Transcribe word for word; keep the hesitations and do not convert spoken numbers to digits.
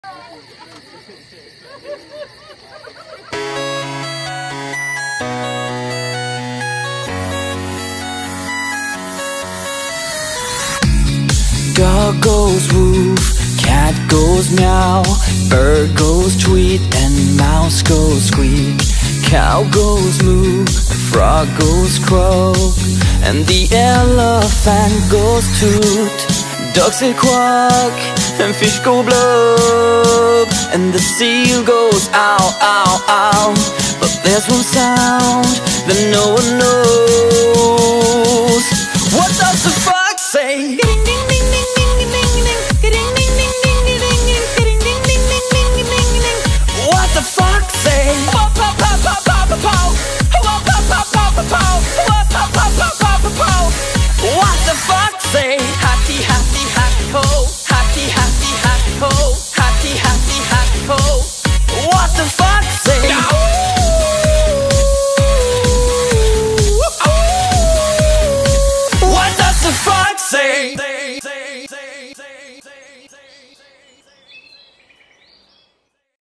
Dog goes woof, cat goes meow, bird goes tweet, and mouse goes squeak. Cow goes moo, frog goes croak, and the elephant goes toot. Ducks say quack, and fish go blub, and the seal goes ow, ow, ow. But there's one sound that no one knows.